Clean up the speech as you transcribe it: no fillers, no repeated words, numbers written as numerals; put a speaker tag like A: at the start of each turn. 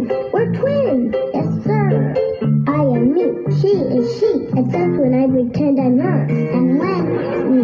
A: twins. We're twins. Yes, sir. I am me. She is she. Except when I pretend I'm her. And when